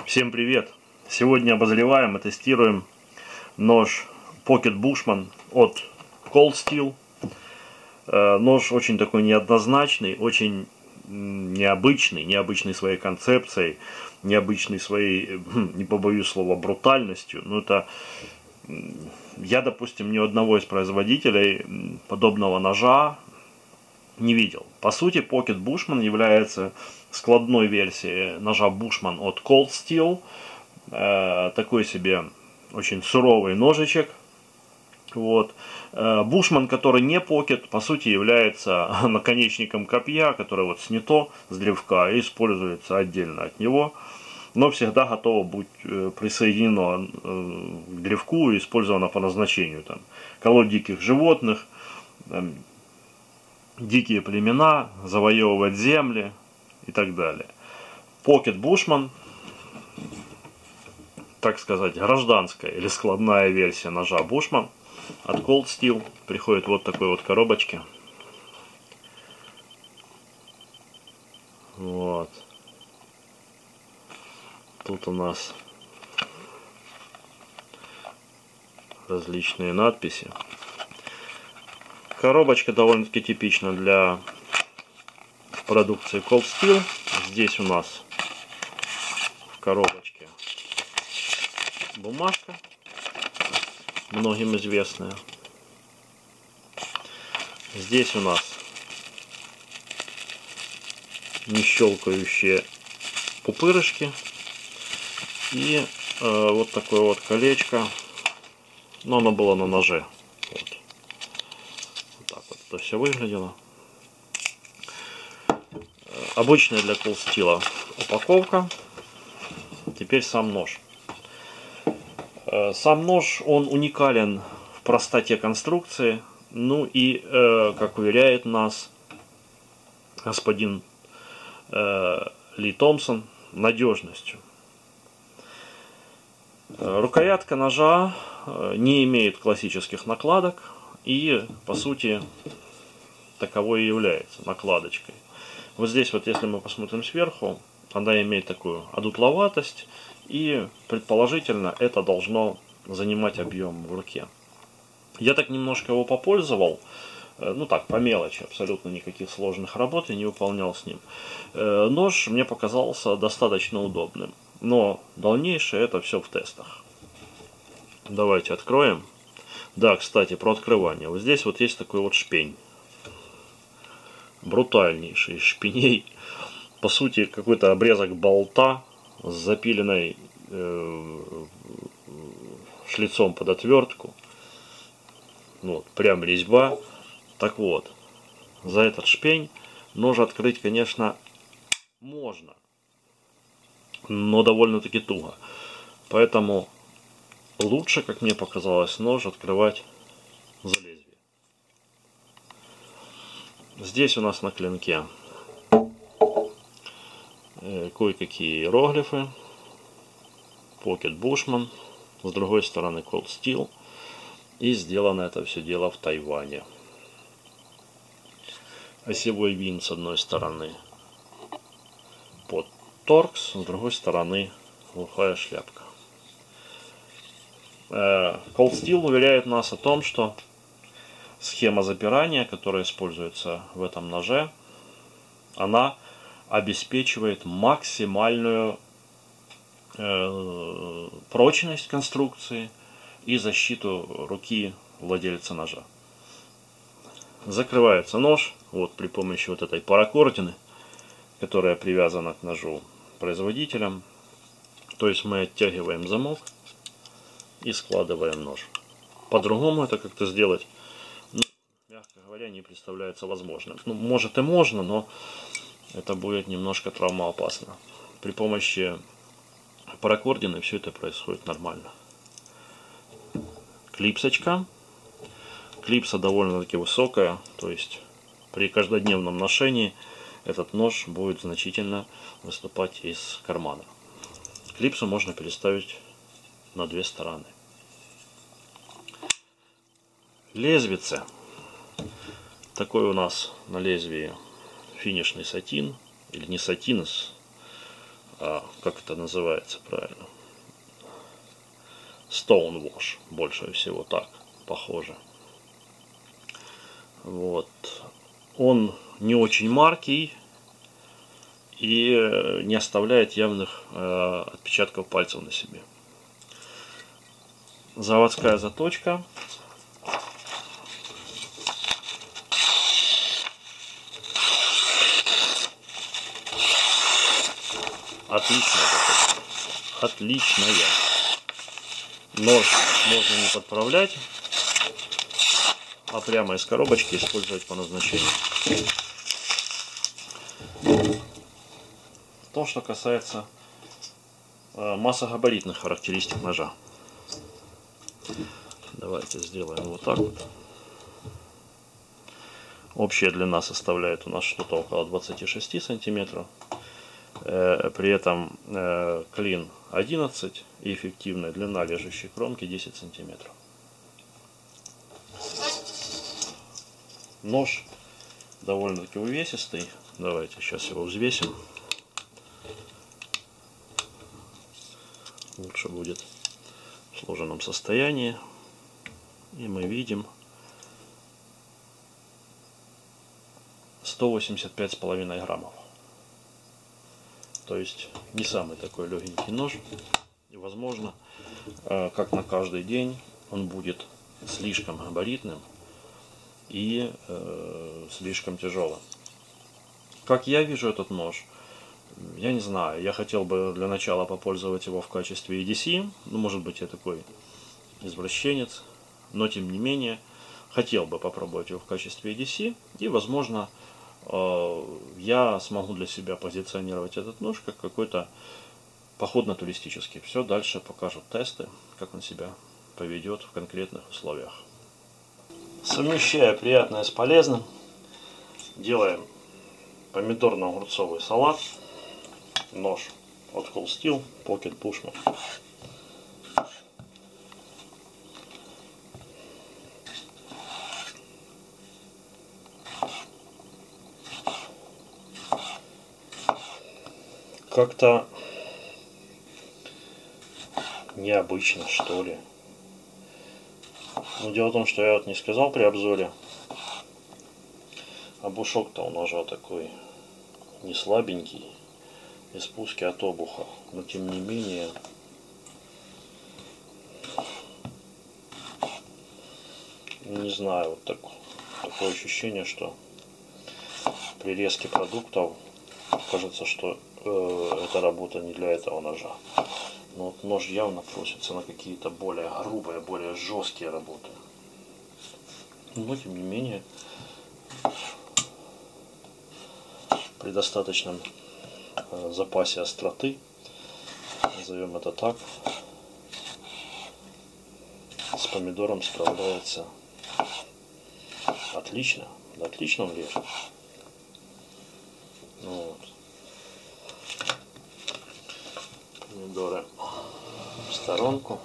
Всем привет! Сегодня обозреваем и тестируем нож Pocket Bushman от Cold Steel. Нож очень такой неоднозначный, очень необычный своей концепцией, необычный своей, не побоюсь слова, брутальностью. Но это я, допустим, ни одного из производителей подобного ножа не видел. По сути, Pocket Bushman является складной версией ножа Bushman от Cold Steel. Такой себе очень суровый ножичек. Вот. Bushman, который не Pocket, по сути является наконечником копья, которое вот снято с древка и используется отдельно от него, но всегда готово быть присоединено к древку и использовано по назначению. Там, колоть диких животных, дикие племена, завоевывать земли и так далее. Pocket Bushman, так сказать, гражданская или складная версия ножа Bushman от Cold Steel. Приходит вот такой вот коробочке. Вот. Тут у нас различные надписи. Коробочка довольно-таки типична для продукции Cold Steel. Здесь у нас в коробочке бумажка, многим известная. Здесь у нас не щелкающие пупырышки и вот такое вот колечко, но оно было на ноже. Вот. Вот так вот это все выглядело. Обычная для Cold Steel упаковка. Теперь сам нож. Сам нож, он уникален в простоте конструкции, ну и, как уверяет нас господин Ли Томпсон, надежностью. Рукоятка ножа не имеет классических накладок и, по сути, таковой и является накладочкой. Вот здесь вот, если мы посмотрим сверху, она имеет такую одутловатость, и предположительно это должно занимать объем в руке. Я так немножко его попользовал, ну так, по мелочи, абсолютно никаких сложных работ я не выполнял с ним. Нож мне показался достаточно удобным, но дальнейшее это все в тестах. Давайте откроем. Да, кстати, про открывание. Вот здесь вот есть такой вот шпень. Брутальнейший из шпеней. По сути, какой-то обрезок болта с запиленной шлицом под отвертку. Вот, прям резьба. Так вот, за этот шпень нож открыть, конечно, можно, но довольно-таки туго. Поэтому лучше, как мне показалось, нож открывать за лезвие. Здесь у нас на клинке кое-какие иероглифы. Pocket Bushman, с другой стороны Cold Steel. И сделано это все дело в Тайване. Осевой винт с одной стороны под торкс, с другой стороны глухая шляпка. Cold Steel уверяет нас о том, что схема запирания, которая используется в этом ноже, она обеспечивает максимальную прочность конструкции и защиту руки владельца ножа. Закрывается нож вот при помощи вот этой паракордины, которая привязана к ножу производителем. То есть мы оттягиваем замок и складываем нож. По-другому это как-то сделать, ну, мягко говоря, не представляется возможным. Ну, может и можно, но это будет немножко травмоопасно. При помощи паракордины все это происходит нормально. Клипсочка. Клипса довольно-таки высокая, то есть при каждодневном ношении этот нож будет значительно выступать из кармана. Клипсу можно переставить на две стороны. Лезвице. Такой у нас на лезвии финишный сатин, или не сатин, как это называется правильно? Stonewash, больше всего так похоже. Вот. Он не очень маркий и не оставляет явных отпечатков пальцев на себе. Заводская заточка. Отличная заточка. Отличная. Нож можно не подправлять, а прямо из коробочки использовать по назначению. То, что касается массогабаритных характеристик ножа. Давайте сделаем вот так вот. Общая длина составляет у нас что-то около 26 сантиметров. При этом клин 11 и эффективная длина лежащей кромки 10 сантиметров. Нож довольно-таки увесистый. Давайте сейчас его взвесим. Лучше будет в сложенном состоянии. И мы видим 185,5 граммов. То есть не самый такой легенький нож. И возможно, как на каждый день, он будет слишком габаритным и слишком тяжелым. Как я вижу этот нож, я не знаю. Я хотел бы для начала попользовать его в качестве EDC. Ну, может быть, я такой извращенец. Но, тем не менее, хотел бы попробовать его в качестве EDC. И, возможно, я смогу для себя позиционировать этот нож как какой-то походно-туристический. Все дальше покажут тесты, как он себя поведет в конкретных условиях. Совмещая приятное с полезным, делаем помидорно-огурцовый салат. Нож от Cold Steel Pocket Bushman. Как-то необычно, что ли. Но дело в том, что я вот не сказал при обзоре. Обушок-то у ножа такой не слабенький. И спуски от обуха. Но тем не менее, не знаю, вот такое ощущение, что при резке продуктов кажется, что эта работа не для этого ножа. Но вот нож явно просится на какие-то более грубые, более жесткие работы. Но тем не менее, при достаточном запасе остроты, назовем это так, с помидором справляется отлично. Отлично он режет. Вот. Помидоры в сторонку.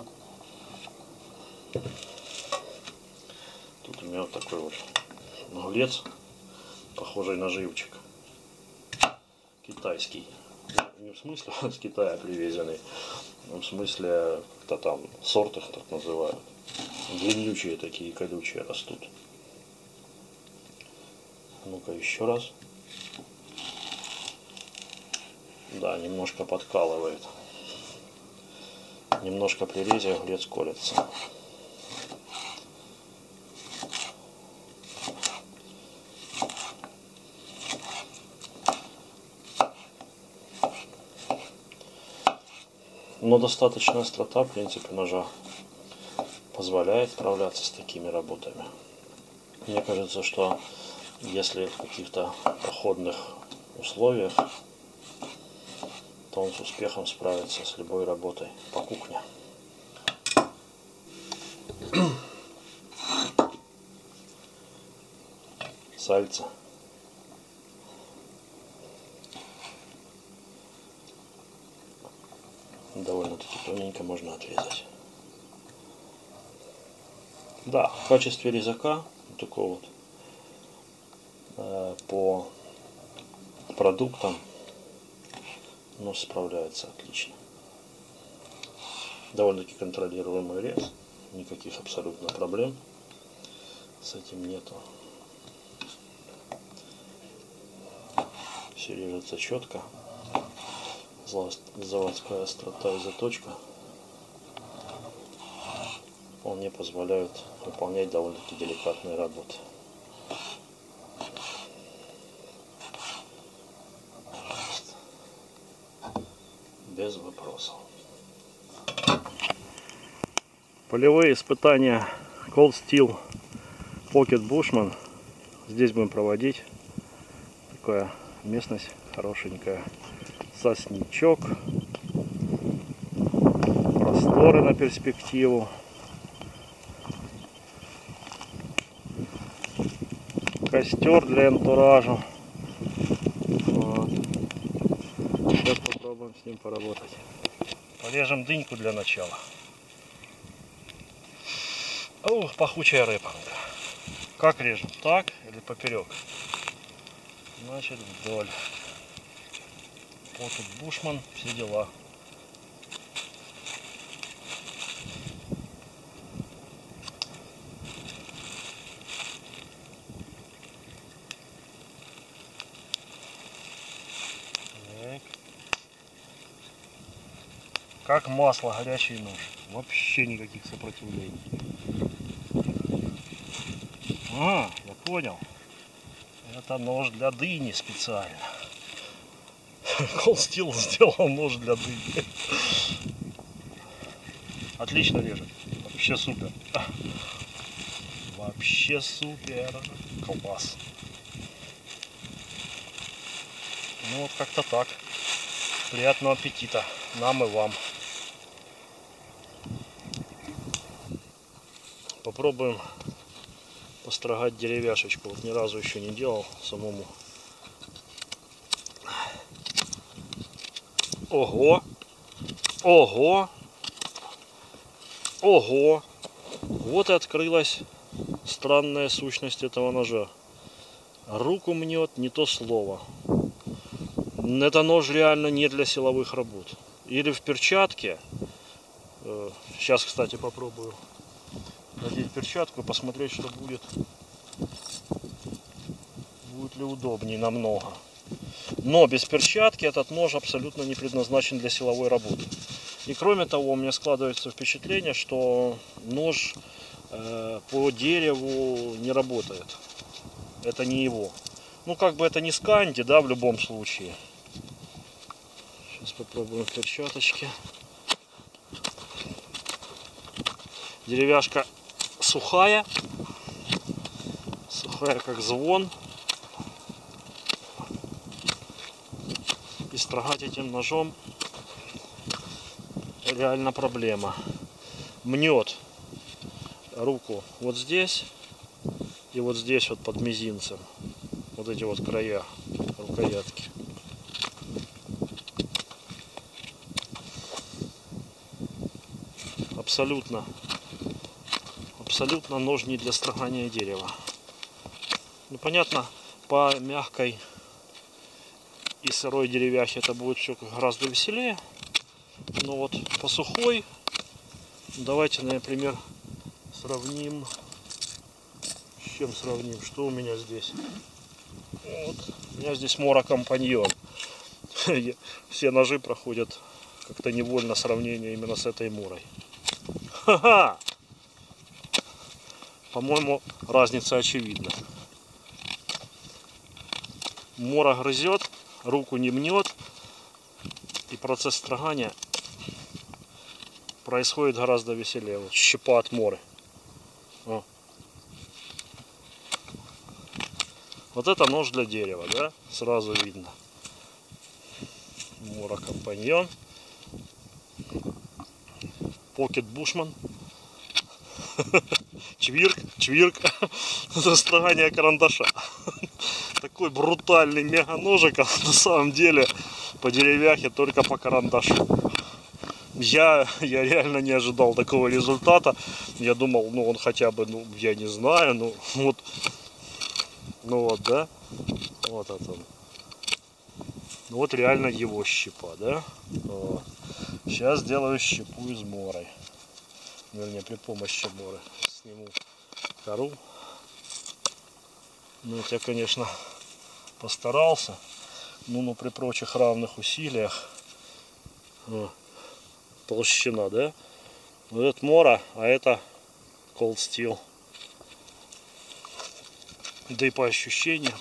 Тут у меня вот такой вот наглец, похожий на живчик. Китайский. Не в смысле с Китая привезенный, а в смысле как-то там сорт их так называют. Длиннючие такие, колючие растут. Ну-ка еще раз. Да, немножко подкалывает. Немножко при резе углец колется. Но достаточная острота, в принципе, ножа позволяет справляться с такими работами. Мне кажется, что если в каких-то походных условиях, то он с успехом справится с любой работой по кухне. Сальце. Довольно-таки тоненько можно отрезать. Да, в качестве резака, такого вот, по продуктам, но справляется отлично. Довольно-таки контролируемый рез, никаких абсолютно проблем с этим нету. Все режется четко, заводская острота и заточка вполне позволяют выполнять довольно-таки деликатные работы. Без вопросов. Полевые испытания Cold Steel Pocket Bushman здесь будем проводить. Такая местность хорошенькая. Сосничок. Просторы на перспективу. Костер для антуража. Вот. Сейчас попробуем с ним поработать. Порежем дыньку для начала. Ух, пахучая репанка. Как режем? Так или поперек? Значит, вдоль. Вот тут Бушман, все дела. Так. Как масло, горячий нож. Вообще никаких сопротивлений. А, я понял. Это нож для дыни специально. Cold Steel сделал нож для дыни. Отлично режет. Вообще супер. Вообще супер. Класс. Ну вот как-то так. Приятного аппетита нам и вам. Попробуем построгать деревяшечку. Вот ни разу еще не делал самому. Ого! Ого! Ого! Вот и открылась странная сущность этого ножа. Руку мнет не то слово. Это нож реально не для силовых работ. Или в перчатке. Сейчас, кстати, попробую надеть перчатку и посмотреть, что будет. Будет ли удобнее намного. Но без перчатки этот нож абсолютно не предназначен для силовой работы. И кроме того, у меня складывается впечатление, что нож по дереву не работает. Это не его. Ну, как бы это не сканди, да, в любом случае. Сейчас попробуем в перчаточке. Деревяшка сухая. Сухая, как звон. И строгать этим ножом реально проблема. Мнет руку вот здесь и вот здесь вот под мизинцем. Вот эти вот края рукоятки. Абсолютно нож не для строгания дерева. Ну, понятно, по мягкой и сырой деревяхе это будет все гораздо веселее. Но вот по сухой, давайте, например, сравним. С чем сравним? Что у меня здесь? Вот. У меня здесь Мора Компаньон. Все ножи проходят как-то невольно сравнение именно с этой Морой. Ха-ха! По-моему, разница очевидна. Мора грызет, руку не мнет, и процесс строгания происходит гораздо веселее. Вот щепа от Моры. О. Вот это нож для дерева, да? Сразу видно. Мора Компаньон. Pocket Bushman. Чвирк. Это строгание карандаша. Такой брутальный мега ножик, а на самом деле по деревяхе только по карандашу. Я реально не ожидал такого результата. Я думал, ну он хотя бы, ну я не знаю, ну вот, да, вот это он. Вот реально его щепа, да? Вот. Сейчас сделаю щепу из моры. Вернее, при помощи моры. Сниму кору. Ну, вот я, конечно, постарался. Но при прочих равных усилиях. Вот. Толщина, да? Вот это мора, а это Cold Steel. Да и по ощущениям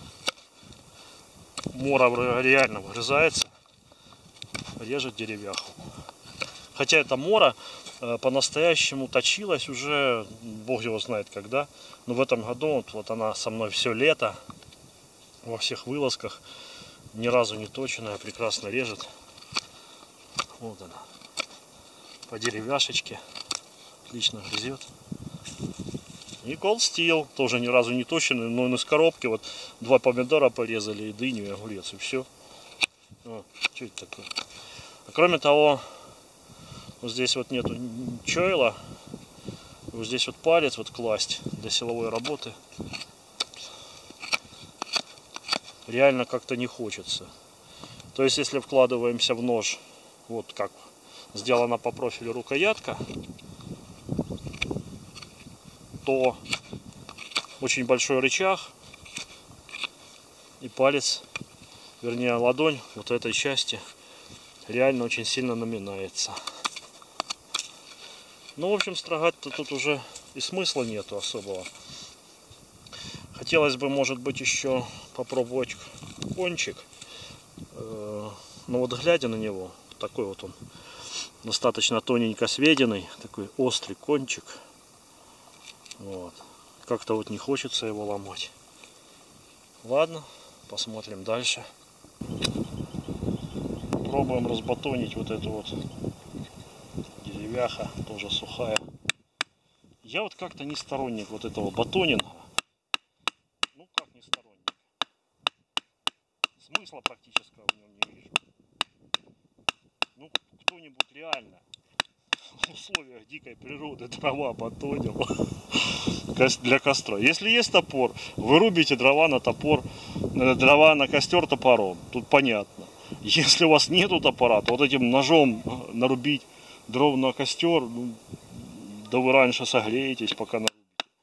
мора реально вгрызается, режет деревяху. Хотя эта мора по-настоящему точилась уже, бог его знает когда. Но в этом году вот она со мной все лето, во всех вылазках, ни разу не точенная, прекрасно режет. Вот она, по деревяшечке, отлично грызет. И Cold Steel, тоже ни разу не точенный, но из коробки вот 2 помидора порезали, и дыню, и огурец, и все. О, что это такое? А кроме того, вот здесь вот нету чойла, вот здесь вот палец вот класть для силовой работы реально как-то не хочется. То есть если вкладываемся в нож, вот как сделана по профилю рукоятка, то очень большой рычаг и палец, вернее ладонь вот этой части реально очень сильно наминается. Ну, в общем, строгать-то тут уже и смысла нету особого. Хотелось бы, может быть, еще попробовать кончик. Но вот глядя на него, такой вот он достаточно тоненько сведенный, такой острый кончик. Вот. Как-то вот не хочется его ломать. Ладно, посмотрим дальше. Пробуем разбатонить вот эту вот деревяха, тоже сухая. Я вот как-то не сторонник вот этого батонинга. Ну как не сторонник? Смысла практического в нем не вижу. Ну кто-нибудь реально в условиях дикой природы дрова батонил для костра. Если есть топор, вы рубите дрова на топор, дрова на костер топором. Тут понятно. Если у вас нету топора, то вот этим ножом нарубить дров на костер, ну, да вы раньше согреетесь, пока нарубите.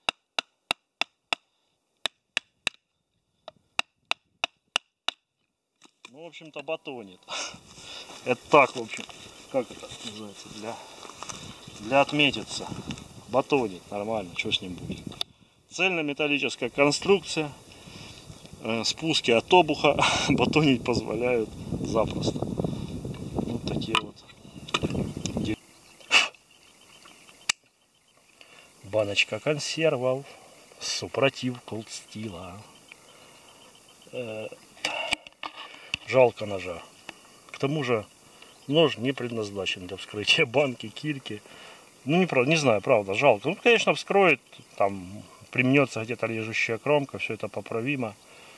Ну, в общем-то, батонит. Это так, в общем, как это называется, для отметиться. Батонит нормально, что с ним будет. Цельнометаллическая конструкция, спуски от обуха батонить позволяют запросто. Вот такие вот. Баночка консервов, супротив Cold Steel. Жалко ножа. К тому же нож не предназначен для вскрытия банки, кильки. Ну, не знаю, правда, жалко. Ну, конечно, вскроет, там применется где-то режущая кромка, все это поправимо.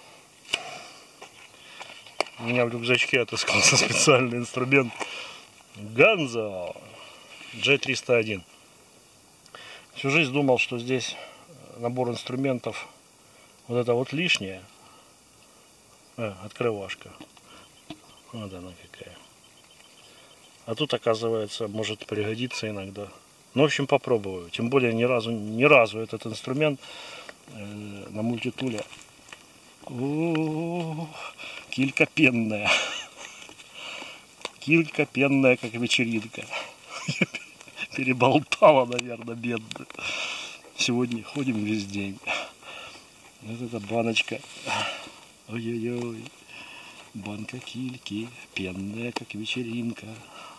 У меня в рюкзачке отыскался специальный инструмент Ганзо G301. Всю жизнь думал, что здесь набор инструментов вот это вот лишнее. Открывашка. Вот она какая. А тут, оказывается, может пригодиться иногда. Ну, в общем, попробую. Тем более ни разу этот инструмент на мультитуле. Килька пенная. Килька пенная, как вечеринка. Переболтала, наверное, бедно. Сегодня ходим весь день. Вот эта баночка. Ой-ой-ой. Банка кильки. Пенная, как вечеринка.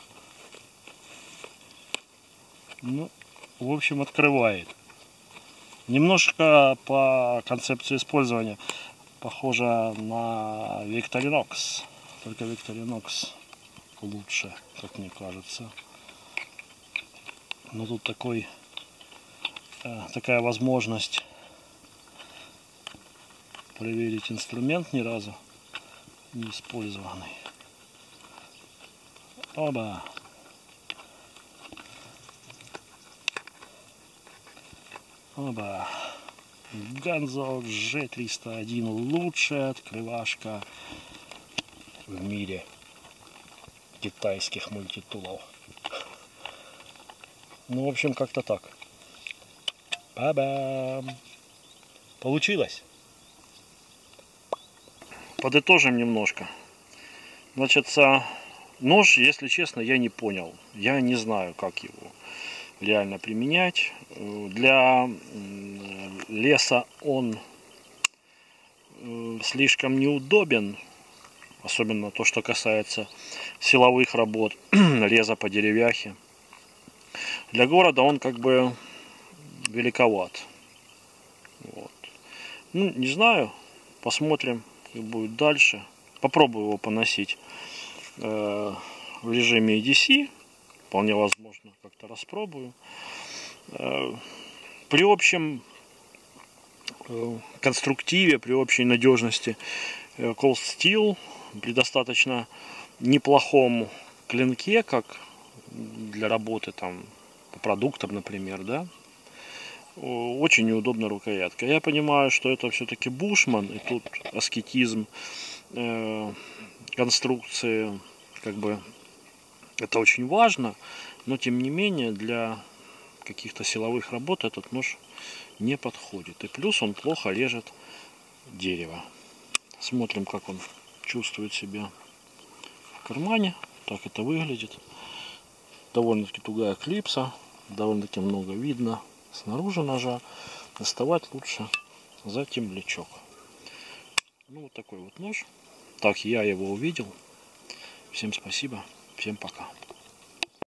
Ну, в общем, открывает. Немножко по концепции использования похоже на Victorinox. Только Victorinox лучше, как мне кажется. Но тут такая возможность проверить инструмент ни разу не использованный. Оба! Оба! Ганзо G301, лучшая открывашка в мире китайских мультитулов. Ну, в общем, как-то так. Ба-бам! Получилось? Подытожим немножко. Значит, нож, если честно, я не понял. Я не знаю, как его реально применять. Для леса он слишком неудобен. Особенно то, что касается силовых работ, реза по деревяхе. Для города он как бы великоват. Вот. Ну, не знаю. Посмотрим, как будет дальше. Попробую его поносить в режиме EDC. Вполне возможно, как-то распробую. При общем конструктиве, при общей надежности Cold Steel, при достаточно неплохом клинке, как для работы там по продуктам, например, да, очень неудобная рукоятка. Я понимаю, что это все-таки Бушман, и тут аскетизм конструкции, как бы, это очень важно, но тем не менее для каких-то силовых работ этот нож не подходит. И плюс он плохо режет дерево. Смотрим, как он чувствует себя в кармане. Так это выглядит. Довольно-таки тугая клипса, довольно-таки много видно снаружи ножа. Доставать лучше за темлячок. Ну, вот такой вот нож. Так я его увидел. Всем спасибо, всем пока.